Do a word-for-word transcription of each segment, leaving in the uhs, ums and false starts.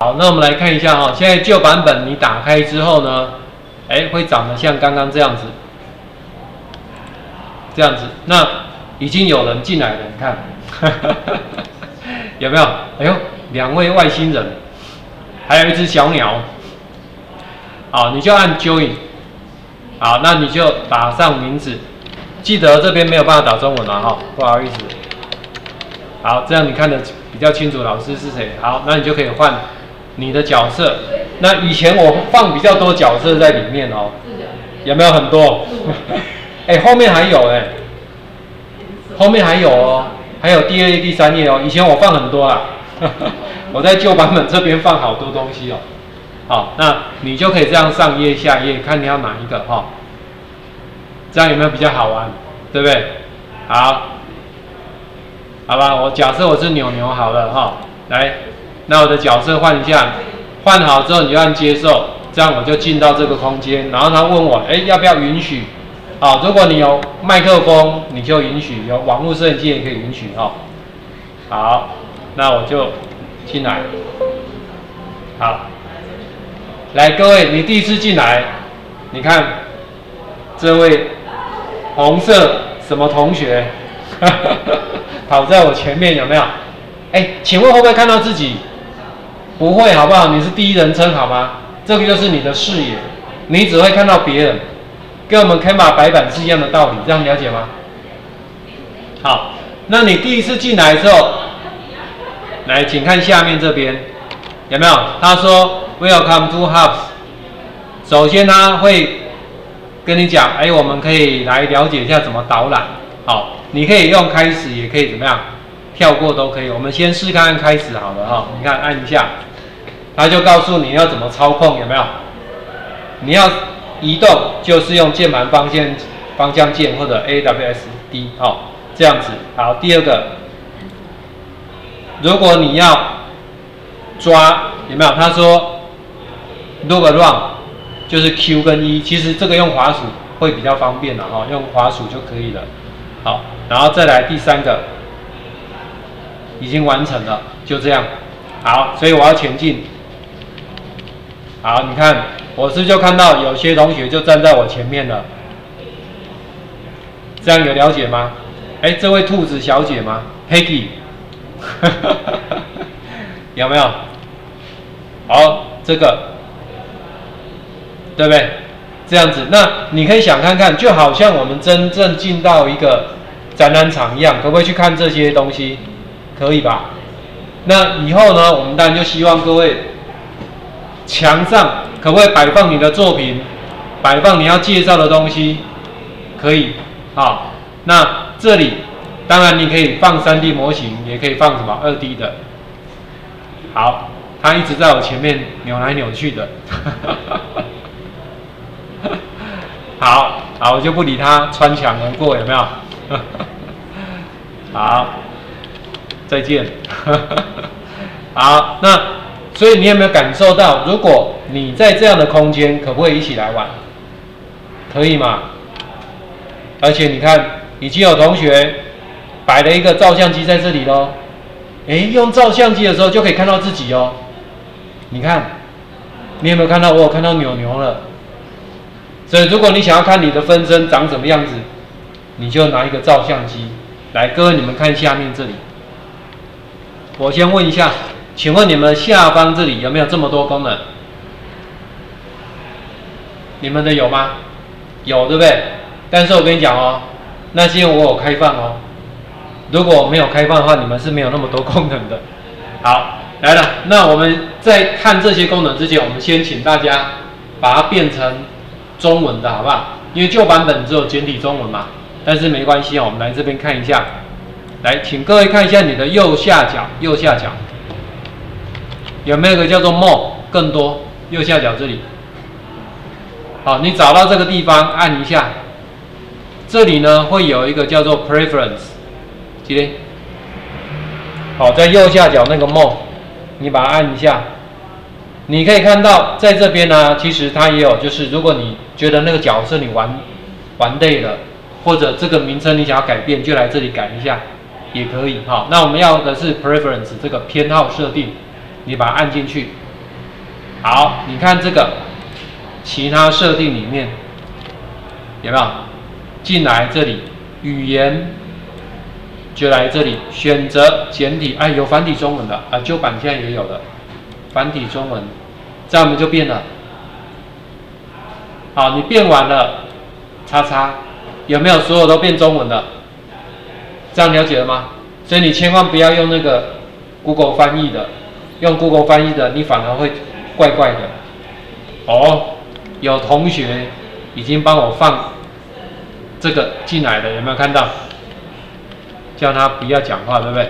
好，那我们来看一下哈、哦，现在旧版本你打开之后呢，哎，会长得像刚刚这样子，这样子。那已经有人进来了，你看，有没有？哎呦，两位外星人，还有一只小鸟。好，你就按 Join。好，那你就打上名字，记得这边没有办法打中文了哈，不好意思。好，这样你看得比较清楚老师是谁。好，那你就可以换你的角色。那以前我放比较多角色在里面哦，有没有很多？哎、欸，后面还有哎、欸，后面还有哦，还有第二页、第三页哦。以前我放很多啦，我在旧版本这边放好多东西哦。好，那你就可以这样上页下页，看你要哪一个哈、哦，这样有没有比较好玩？对不对？好，好吧，我假设我是牛牛好了哈、哦，来，那我的角色换一下，换好之后你就按接受，这样我就进到这个空间，然后他问我，哎，要不要允许？好，如果你有麦克风，你就允许；有网络摄影机也可以允许哈、哦。好，那我就进来，好。来，各位，你第一次进来，你看这位红色什么同学跑在我前面，有没有？哎，请问会不会看到自己？不会，好不好？你是第一人称，好吗？这个就是你的视野，你只会看到别人，跟我们 Canva 白板是一样的道理，这样了解吗？好，那你第一次进来之后，来，请看下面这边，有没有？他说。Welcome to Hubs。首先他会跟你讲，哎，我们可以来了解一下怎么导览。好，你可以用开始，也可以怎么样，跳过都可以。我们先试看看开始好了哈。你看按一下，他就告诉你要怎么操控，有没有？你要移动就是用键盘方向方向键或者 A W S D 哦，这样子。好，第二个，如果你要抓，有没有？他说。Look around 就是 Q 跟 E， 其实这个用滑鼠会比较方便了哈，用滑鼠就可以了。好，然后再来第三个，已经完成了，就这样。好，所以我要前进。好，你看，我是就看到有些同学就站在我前面了，这样有了解吗？哎，这位兔子小姐吗 ？Peggy， 有没有？好，这个。对不对？这样子，那你可以想看看，就好像我们真正进到一个展览场一样，可不可以去看这些东西？可以吧？那以后呢，我们当然就希望各位墙上可不可以摆放你的作品，摆放你要介绍的东西？可以。好，那这里当然你可以放 三 D 模型，也可以放什么 二 D 的。好，他一直在我前面扭来扭去的。好，好，我就不理他，穿墙而过，有没有？好，再见。好，那所以你有没有感受到，如果你在这样的空间，可不可以一起来玩？可以吗？而且你看，已经有同学摆了一个照相机在这里咯。哎，用照相机的时候就可以看到自己哦。你看，你有没有看到？我有看到牛牛了。所以，如果你想要看你的分身长什么样子，你就拿一个照相机来。各位，你们看下面这里。我先问一下，请问你们下方这里有没有这么多功能？你们的有吗？有，对不对？但是我跟你讲哦，那些我有开放哦。如果我没有开放的话，你们是没有那么多功能的。好，来了，那我们在看这些功能之前，我们先请大家把它变成中文的好不好？因为旧版本只有简体中文嘛，但是没关系哦，我们来这边看一下。来，请各位看一下你的右下角，右下角有没有一个叫做 More 更多？右下角这里。好，你找到这个地方按一下，这里呢会有一个叫做 Preference， 记得。好，在右下角那个 More， 你把它按一下。你可以看到，在这边呢，其实它也有，就是如果你觉得那个角色你玩玩累了，或者这个名称你想要改变，就来这里改一下，也可以。好，那我们要的是 preference 这个偏好设定，你把它按进去。 好，你看这个其他设定里面有没有？进来这里语言就来这里选择简体，哎，有繁体中文的啊，旧版现在也有了繁体中文，这样我们就变了。好，你变完了，叉叉，有没有所有都变中文的？这样了解了吗？所以你千万不要用那个 Google 翻译的，用 Google 翻译的，你反而会怪怪的。哦，有同学已经帮我放这个进来了，有没有看到？叫他不要讲话，对不对？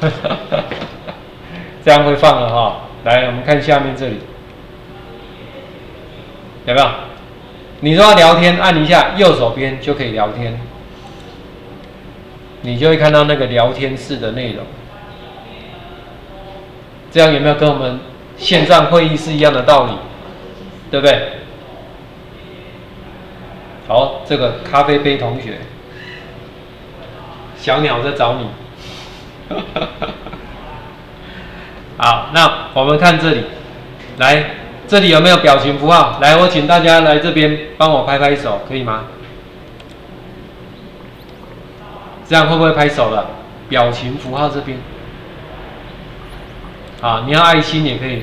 这样会放了哈。来，我们看下面这里，有没有？你说要聊天，按一下右手边就可以聊天，你就会看到那个聊天室的内容。这样有没有跟我们线上会议是一样的道理？对不对？好，这个咖啡杯同学，小鸟在找你。好，那我们看这里，来，这里有没有表情符号？来，我请大家来这边帮我拍拍手，可以吗？这样会不会拍手了？表情符号这边，啊，你要爱心也可以，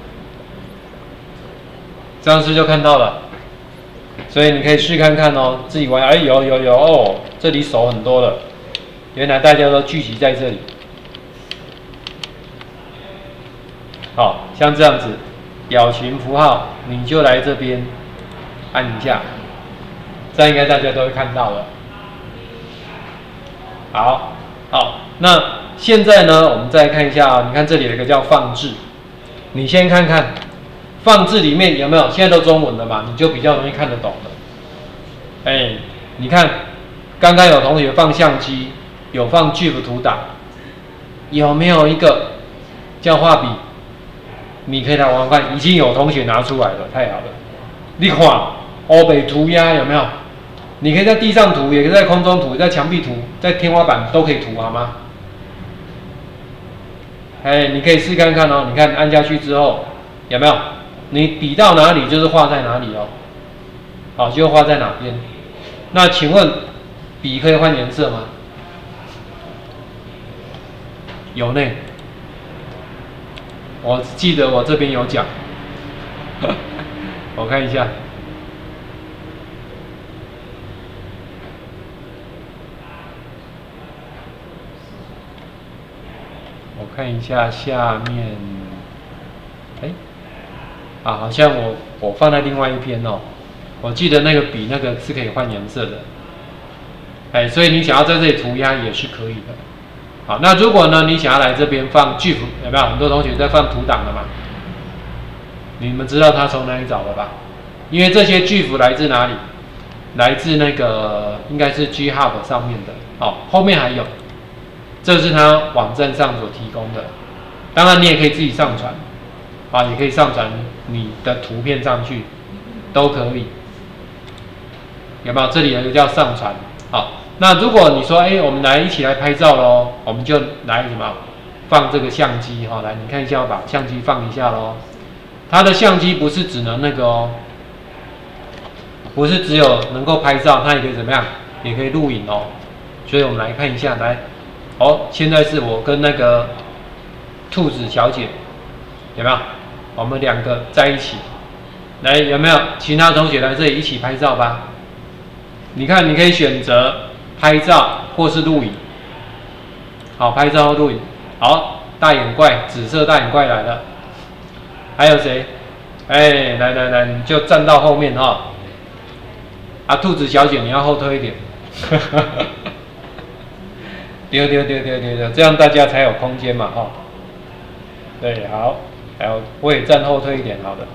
这样是就看到了。所以你可以试看看哦，自己玩。哎，有有有哦，这里手很多了，原来大家都聚集在这里。好，像这样子，表情符号你就来这边按一下，这样应该大家都会看到了。好，好，那现在呢，我们再看一下啊，你看这里有一个叫放置，你先看看放置里面有没有，现在都中文了嘛，你就比较容易看得懂了。哎，你看，刚刚有同学放相机，有放 GIF 图档，有没有一个叫画笔？你可以来玩玩看，已经有同学拿出来了，太好了。你看，欧北涂鸦有没有？你可以在地上涂，也可以在空中涂，在墙壁涂，在天花板都可以涂，好吗？哎，你可以试看看哦。你看按下去之后，有没有？你笔到哪里就是画在哪里哦。好，就画在哪边。那请问，笔可以换颜色吗？有呢。我记得我这边有讲，我看一下。我看一下下面，哎，啊，好像我我放在另外一篇哦。我记得那个笔那个是可以换颜色的，哎，所以你想要在这里涂鸦也是可以的。好，那如果呢你想要来这边放 GIF， 有没有很多同学在放图档的嘛？你们知道他从哪里找的吧？因为这些 GIF 来自哪里？来自那个应该是 GitHub 上面的，哦，后面还有。这是他网站上所提供的，当然你也可以自己上传，啊，也可以上传你的图片上去，都可以，有没有？这里有一个叫上传，好，那如果你说，哎，我们来一起来拍照喽，我们就来什么？放这个相机，哈，来，你看一下，我把相机放一下喽。它的相机不是只能那个哦，不是只有能够拍照，它也可以怎么样？也可以录影哦。所以我们来看一下，来。哦，现在是我跟那个兔子小姐，有没有？我们两个在一起，来有没有其他同学来这里一起拍照吧？你看，你可以选择拍照或是录影。好，拍照或录影。好，大眼怪，紫色大眼怪来了。还有谁？哎，来来来，你就站到后面哈、哦。啊，兔子小姐，你要后退一点。丢丢丢丢丢丢，这样大家才有空间嘛，哈、哦。对，好，还有我也站后退一点，好的。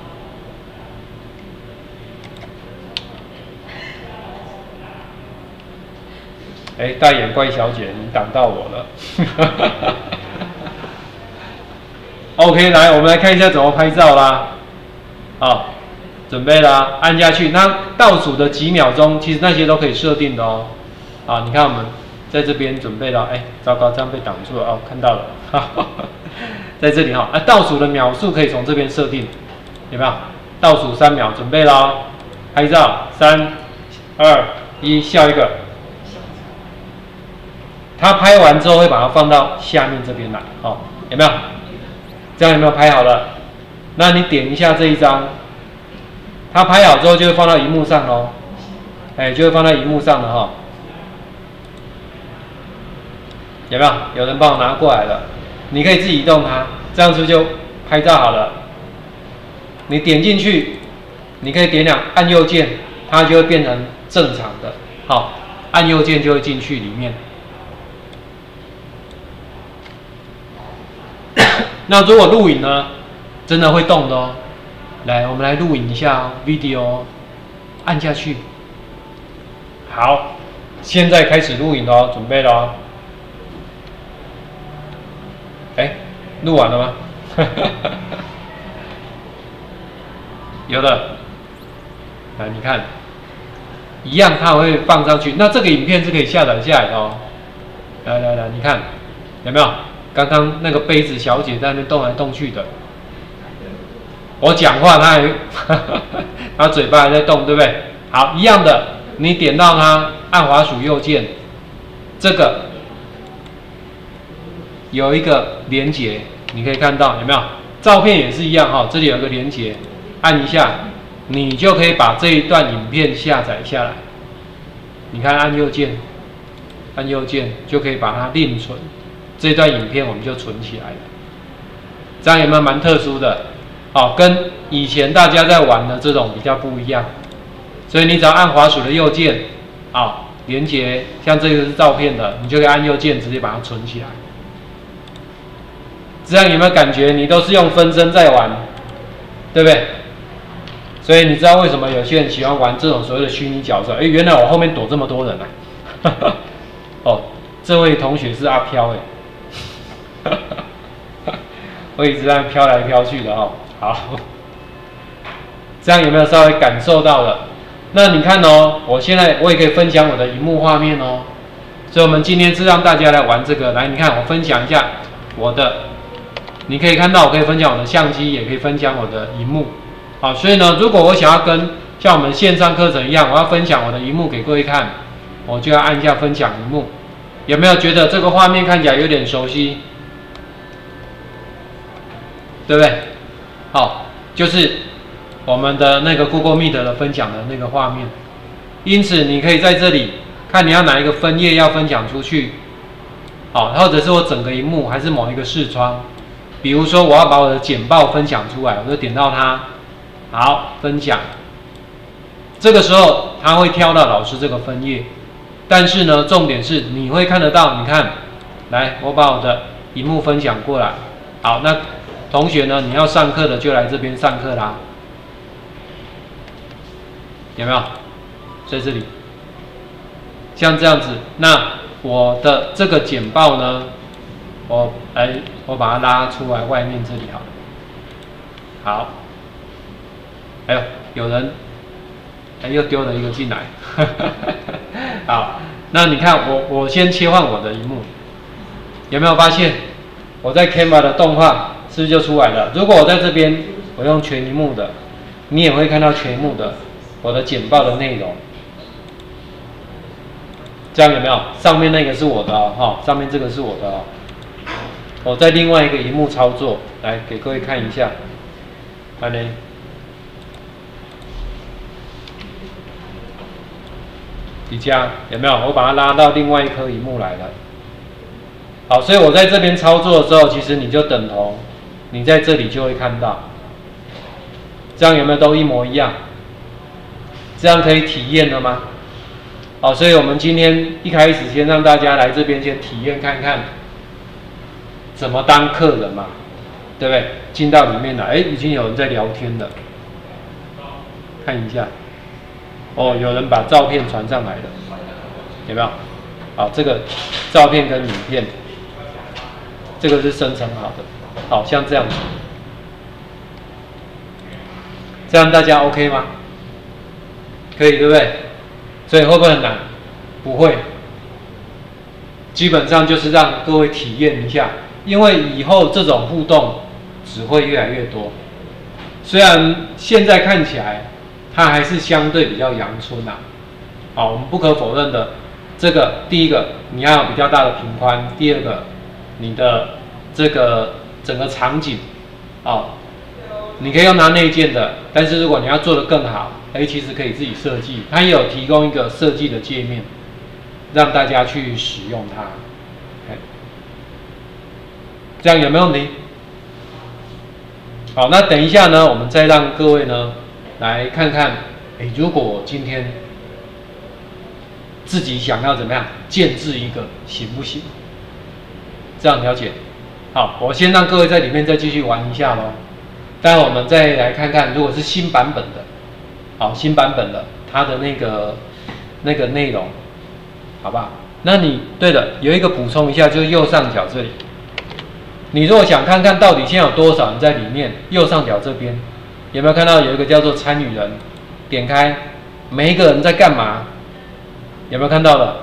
哎，大眼怪小姐，你挡到我了。OK， 来，我们来看一下怎么拍照啦。好，准备啦，按下去。那倒数的几秒钟，其实那些都可以设定的哦。好，你看我们。在这边准备了，哎，糟糕，这样被挡住了哦，看到了，在这里哈、哦，啊，倒数的秒数可以从这边设定， 有没有？倒数三秒，准备咯，拍照，三、二、一，笑一个。他拍完之后会把它放到下面这边来，哦，有没有？这样有没有拍好了？那你点一下这一张，它拍好之后就会放到荧幕上咯，哎，就会放在荧幕上了哈、哦。有没有？有人帮我拿过来了，你可以自己移动它，这样是不是就拍照好了？你点进去，你可以点两按右键，它就会变成正常的，好，按右键就会进去里面。那如果录影呢，真的会动的哦。来，我们来录影一下哦 ，video， 按下去。好，现在开始录影哦，准备了哦。哎，录完了吗？有的。来，你看，一样它会放上去。那这个影片是可以下载下来的哦。来来来，你看，有没有？刚刚那个杯子小姐在那边动来动去的，我讲话她还，她嘴巴还在动，对不对？好，一样的，你点到它，按滑鼠右键，这个有一个连结，你可以看到有没有？照片也是一样哈、哦，这里有一个连结，按一下，你就可以把这一段影片下载下来。你看，按右键，按右键就可以把它另存。这段影片我们就存起来了，这样有没有蛮特殊的？哦，跟以前大家在玩的这种比较不一样。所以你只要按滑鼠的右键，啊、哦，连接，像这个是照片的，你就可以按右键直接把它存起来。这样有没有感觉你都是用分身在玩，对不对？所以你知道为什么有些人喜欢玩这种所谓的虚拟角色？哎，原来我后面躲这么多人啊！哦，这位同学是阿飘哎。我一直在飘来飘去的哦，好，这样有没有稍微感受到了？那你看哦，我现在我也可以分享我的荧幕画面哦，所以我们今天是让大家来玩这个。来，你看我分享一下我的，你可以看到我可以分享我的相机，也可以分享我的荧幕。好，所以呢，如果我想要跟像我们线上课程一样，我要分享我的荧幕给各位看，我就要按一下分享荧幕。有没有觉得这个画面看起来有点熟悉？对不对？好，就是我们的那个 Google Meet 的分享的那个画面。因此，你可以在这里看你要哪一个分页要分享出去，好，或者是我整个荧幕，还是某一个视窗。比如说，我要把我的简报分享出来，我就点到它，好，分享。这个时候，它会跳到老师这个分页，但是呢，重点是你会看得到，你看，来，我把我的荧幕分享过来，好，那。同学呢？你要上课的就来这边上课啦，有没有？在这里，像这样子。那我的这个简报呢，我来，我把它拉出来外面这里好了。好，哎呦，有人，哎又丢了一个进来。好，那你看我我先切换我的荧幕，有没有发现我在 Canva 的动画？是不是就出来了？如果我在这边，我用全萤幕的，你也会看到全萤幕的我的简报的内容。这样有没有？上面那个是我的哦，哈，上面这个是我的哦。我在另外一个萤幕操作，来给各位看一下。看呢，底下有没有？我把它拉到另外一颗萤幕来了。好，所以我在这边操作的时候，其实你就等同。你在这里就会看到，这样有没有都一模一样？这样可以体验了吗？好，所以我们今天一开始先让大家来这边先体验看看，怎么当客人嘛，对不对？进到里面来，哎，已经有人在聊天了，看一下，哦，有人把照片传上来了，有没有？好，这个照片跟影片，这个是生成好的。好像这样子，这样大家 OK 吗？可以，对不对？所以会不会很难？不会，基本上就是让各位体验一下，因为以后这种互动只会越来越多， 虽然现在看起来它还是相对比较阳春啊。好，我们不可否认的，这个第一个你要有比较大的频宽，第二个你的这个整个场景，哦，你可以用拿内建的，但是如果你要做得更好，哎，其实可以自己设计，它也有提供一个设计的界面，让大家去使用它。这样有没有问题？好，那等一下呢，我们再让各位呢来看看，哎，如果今天自己想要怎么样建制一个，行不行？这样了解？好，我先让各位在里面再继续玩一下咯。待会我们再来看看，如果是新版本的，好，新版本的它的那个那个内容，好不好？那你对了，有一个补充一下，就是右上角这里。你如果想看看到底现在有多少人在里面，右上角这边有没有看到有一个叫做参与人？点开，每一个人在干嘛？有没有看到了？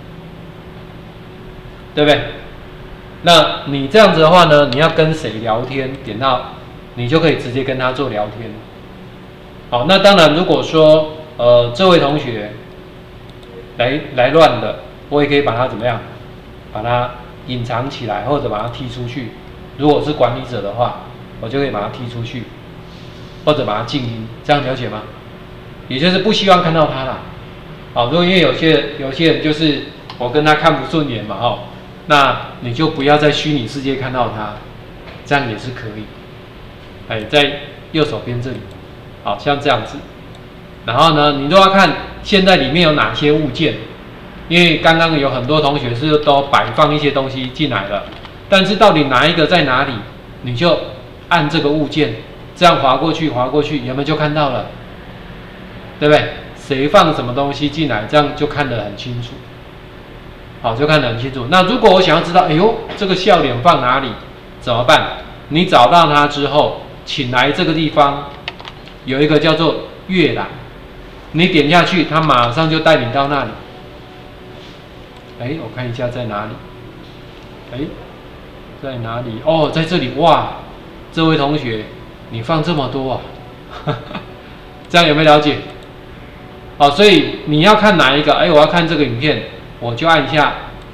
对不对？那你这样子的话呢，你要跟谁聊天？点到你就可以直接跟他做聊天。好，那当然，如果说呃这位同学来来乱的，我也可以把他怎么样，把他隐藏起来，或者把它踢出去。如果是管理者的话，我就可以把它踢出去，或者把它静音，这样了解吗？也就是不希望看到他啦。好，如果因为有些有些人就是我跟他看不顺眼嘛，哦，那你就不要在虚拟世界看到他，这样也是可以。哎，在右手边这里，好像这样子。然后呢，你都要看现在里面有哪些物件。因为刚刚有很多同学是都摆放一些东西进来了，但是到底哪一个在哪里，你就按这个物件，这样滑过去，滑过去，有没有就看到了？对不对？谁放什么东西进来，这样就看得很清楚。好，就看得很清楚。那如果我想要知道，哎呦，这个笑脸放哪里，怎么办？你找到它之后，请来这个地方，有一个叫做阅览，你点下去，它马上就带你到那里。哎，我看一下在哪里？哎，在哪里？哦，在这里！哇，这位同学，你放这么多啊！这样有没有了解？好，所以你要看哪一个？哎，我要看这个影片，我就按一下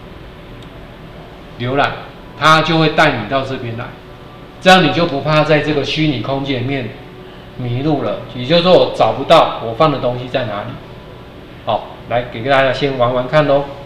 浏览，它就会带你到这边来。这样你就不怕在这个虚拟空间里面迷路了。也就是说，我找不到我放的东西在哪里。好，来给大家先玩玩看喽。